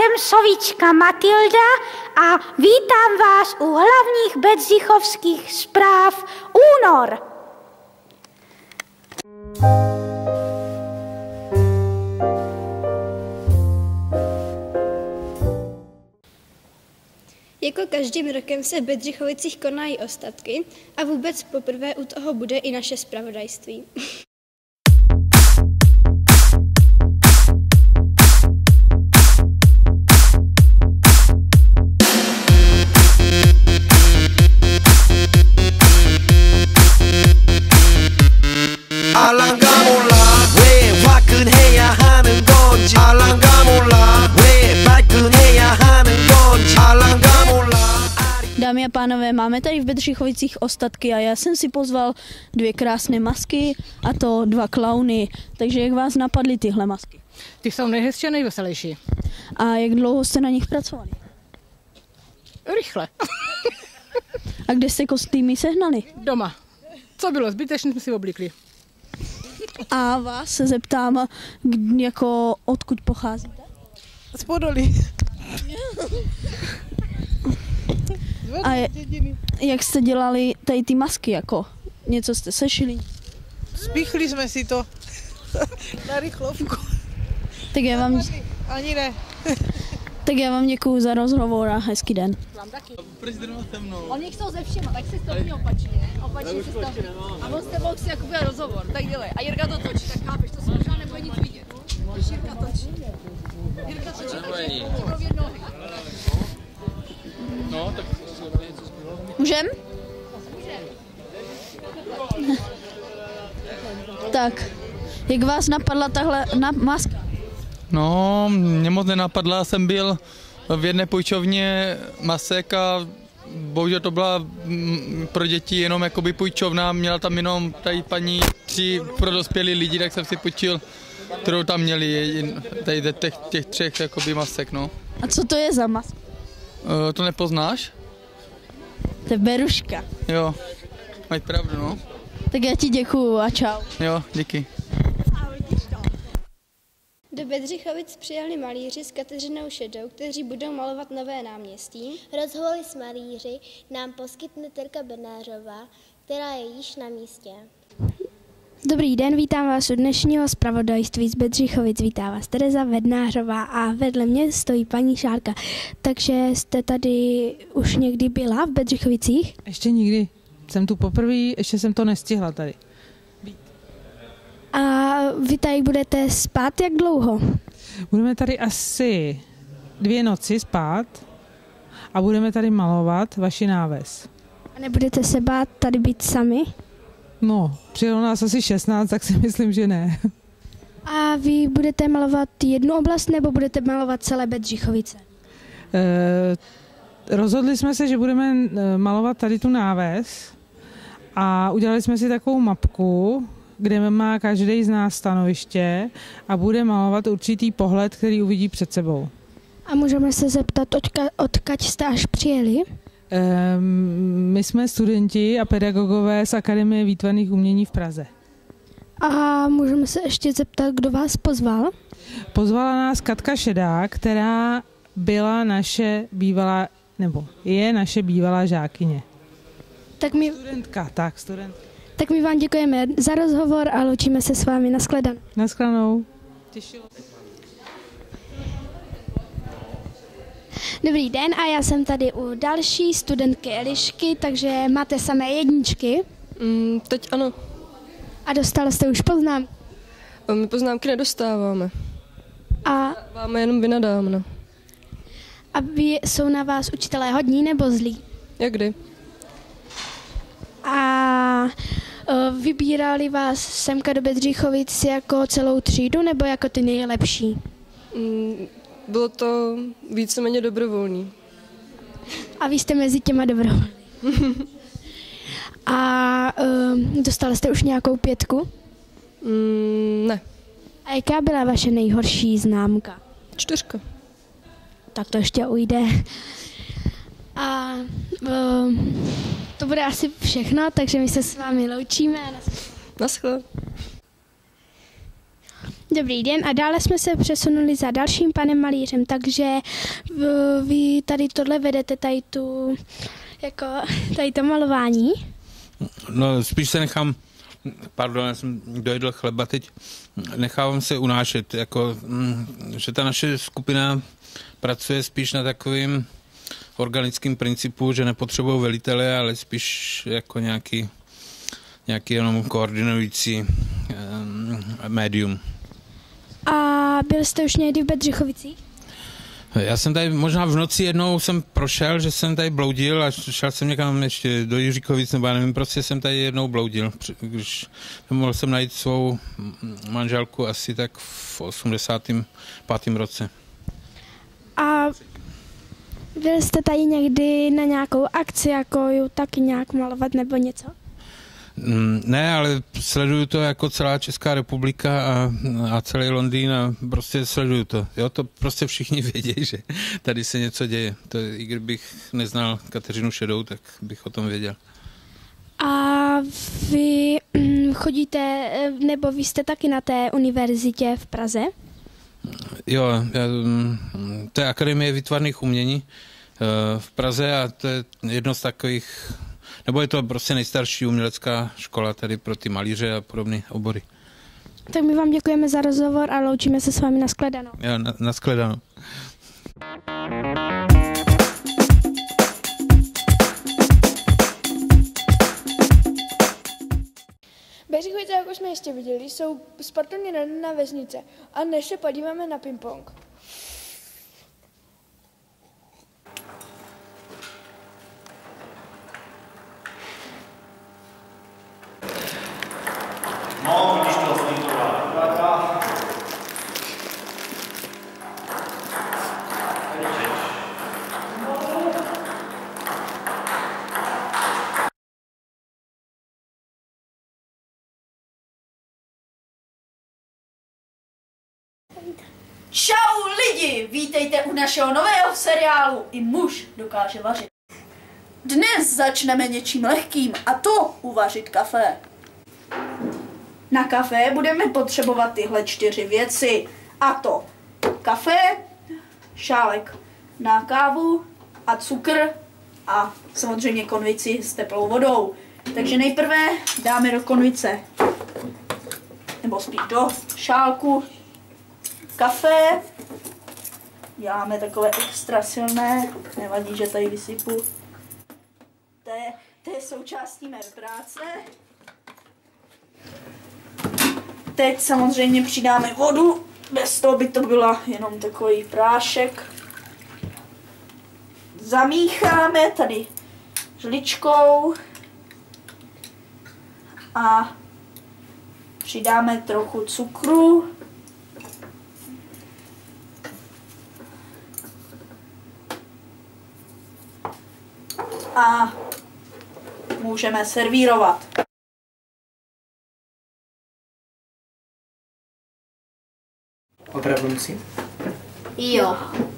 jsem sovička Matilda a vítám vás u hlavních bedřichovských zpráv Únor. Jako každým rokem se v Bedřichovicích konají ostatky a vůbec poprvé u toho bude i naše zpravodajství. Dámy a pánové, máme tady v Bedřichovicích ostatky a já jsem si pozval 2 krásné masky, a to 2 klauny. Takže jak vás napadly tyhle masky? Ty jsou nejhezčí a nejveselější. A jak dlouho jste na nich pracovali? Rychle. A kde jste kostýmy sehnali? Doma. Co bylo zbytečné, jsme si oblíkli. A vás se zeptám, jako odkud pocházíte? Z Podolí. A jak jste dělali tady ty masky, jako něco jste sešili? Spíchli jsme si to na rychlovku. Tak já vám, Ani ne. tak já vám děkuju za rozhovor a hezký den. Vám taky. Oni chcou ze všema, tak si stopni opačně. Opačně si stopni. A on s tebou chce jako bude rozhovor, tak dělej. A Jirka to točí, tak chápeš, to se možná nebude nic vidět. Když Jirka točí. Jirka točí, takže ti budou vět nohy. No, tak Můžem? Tak, jak vás napadla tahle maska? no, mě moc nenapadla, jsem byl v jedné půjčovně masek a bohužel to byla pro děti jenom jakoby půjčovna, měla tam jenom tady paní 3 pro dospělí lidi, tak jsem si půjčil, kterou tam měli, tady těch 3 jakoby masek, no. A co to je za maska? To nepoznáš? To je beruška. Jo, mají pravdu, no. Tak já ti děkuju a čau. Jo, díky. Do Bedřichovic přijeli malíři s Kateřinou Šedou, kteří budou malovat nové náměstí. Rozhovory s malíři nám poskytne Terka Bednářová, která je již na místě. Dobrý den, vítám vás u dnešního zpravodajství z Bedřichovic. Vítá vás Tereza Bednářová a vedle mě stojí paní Šárka. Takže jste tady už někdy byla v Bedřichovicích? Ještě nikdy. Jsem tu poprvé, ještě jsem to nestihla tady. A vy tady budete spát jak dlouho? Budeme tady asi 2 noci spát a budeme tady malovat vaši náves. A nebudete se bát tady být sami? No, přijelo nás asi 16, tak si myslím, že ne. A vy budete malovat jednu oblast nebo budete malovat celé Bedřichovice? Rozhodli jsme se, že budeme malovat tady tu náves a udělali jsme si takovou mapku, kde má každý z nás stanoviště a bude malovat určitý pohled, který uvidí před sebou. A můžeme se zeptat, odkud jste až přijeli? My jsme studenti a pedagogové z Akademie výtvarných umění v Praze. A můžeme se ještě zeptat, kdo vás pozval? Pozvala nás Katka Šedá, která byla naše bývalá, nebo je naše bývalá žákyně. Studentka. Tak my vám děkujeme za rozhovor a loučíme se s vámi. Nashledanou. Nashledanou. Těšilo. Dobrý den a já jsem tady u další studentky Elišky, takže máte samé jedničky. Teď ano. A dostala jste už poznámky? My poznámky nedostáváme. A Máme jenom vynadáno. jsou na vás učitelé hodní nebo zlí? Jak kdy? A vybírali vás semka do Bedřichovic jako celou třídu nebo jako ty nejlepší? Bylo to víceméně dobrovolný. A vy jste mezi těma dobrovolní. A dostala jste už nějakou 5? Ne. A jaká byla vaše nejhorší známka? 4. Tak to ještě ujde. A to bude asi všechno, takže my se s vámi loučíme. Naschle. Dobrý den a dále jsme se přesunuli za dalším panem malířem, takže vy tady tohle vedete, tady to malování? No spíš se nechám, pardon, já jsem dojedl chleba teď, nechávám se unášet, jako, že ta naše skupina pracuje spíš na takovým organickým principu, že nepotřebují velitele, ale spíš jako nějaký jenom koordinující médium. A byl jste už někdy v Bedřichovicích? Já jsem tady možná v noci jednou jsem prošel, že jsem tady bloudil a šel jsem někam ještě do Jiříkovic, nebo já nevím, prostě jsem tady jednou bloudil. Když mohl jsem najít svou manželku asi tak v 85. roce. A byl jste tady někdy na nějakou akci, jako ju taky nějak malovat nebo něco? Ne, ale sleduju to jako celá Česká republika a celý Londýn a prostě sleduju to. Jo, to prostě všichni vědí, že tady se něco děje. To, i kdybych neznal Kateřinu Šedou, tak bych o tom věděl. A vy chodíte, nebo vy jste taky na té univerzitě v Praze? Jo, to je Akademie výtvarných umění v Praze a to je jedno z takových, nebo je to prostě nejstarší umělecká škola tady pro ty malíře a podobné obory. Tak my vám děkujeme za rozhovor a loučíme se s vámi, nashledanou. Jo, nashledanou. Bedřichovice, jak už jsme ještě viděli, jsou sportovně nadaná vesnice. A než se podíváme na ping-pong. No, když to snítová. Čau lidi, vítejte u našeho nového seriálu I muž dokáže vařit. Dnes začneme něčím lehkým a to uvařit kafe. Na kafe budeme potřebovat tyhle 4 věci a to kafe, šálek na kávu a cukr a samozřejmě konvici s teplou vodou. Takže nejprve dáme do konvice, nebo spíš do šálku kafe. Děláme takové extra silné, nevadí, že tady vysypu. To je součástí mé práce. Teď samozřejmě přidáme vodu, bez toho by to byla jenom takový prášek. Zamícháme tady žličkou a přidáme trochu cukru. A můžeme servírovat. Opravdu musím? Jo.